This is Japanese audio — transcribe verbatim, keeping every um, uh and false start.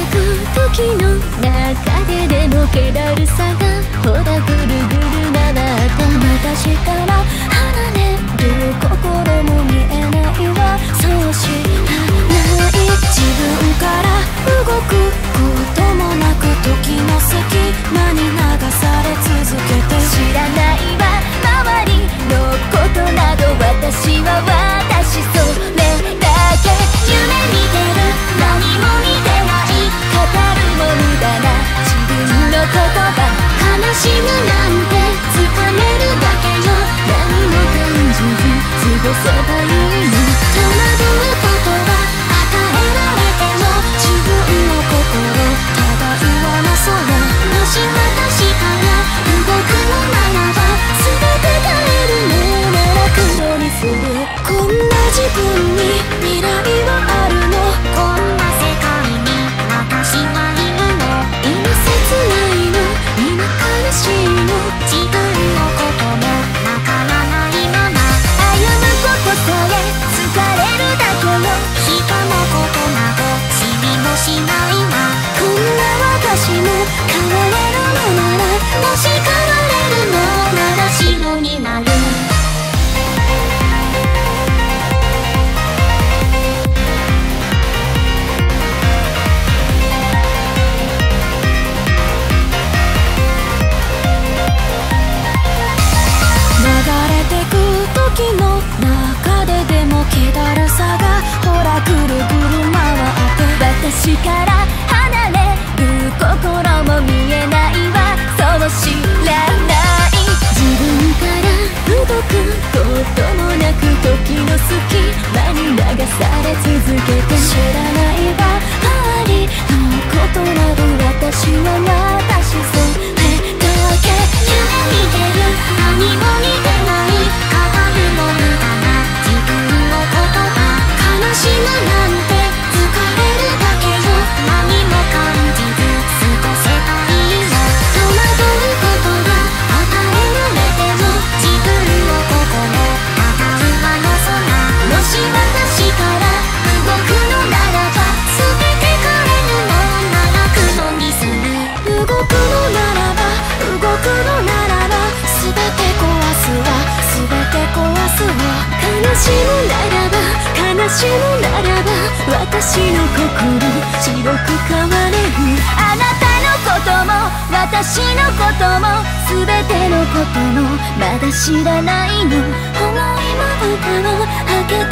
く時の中ででも気だるさがほらぐるぐる回って私から離れる心も見えないわそうしない自分から動くこともなく時の隙間に流され続けて知らないわ周りのことなど私は私それだけ夢見てる何も見てない語るも無駄な自分の言葉悲しむなんて掴めるだけよ何も感じず過ごせばいいの戸惑うことは与えられても自分の心ただ上の空もし私から動くのならば全て変えるのなら黒にするこんな自分に未来はあるのこんな世界に私はいるの今切ないの今悲しいの自分のこともわからないまま歩むことさえ疲れるだけよ人のことなど知りもしないわこんな私も変われるのならもし変われるのなら白になる時の中ででも気だるさがほらぐるぐる回って私から離れる心も見えないわそう知らない自分から動くこともなく時の隙間に流され続けて知らないわ周りのことなど私は私それだけ夢見てる何も見てない悲しむなんて疲れるだけよ何も感じず過ごせばいいの戸惑うことが与えられても自分の心ただ上の空もし私から動くのならば全て変えるのなら黒にする動くのならば動くのならば全て壊すわ全て壊すわ悲しむならば悲しむならば私の心白く変われるあなたのことも私のことも全てのこともまだ知らないの重いまぶたを開けて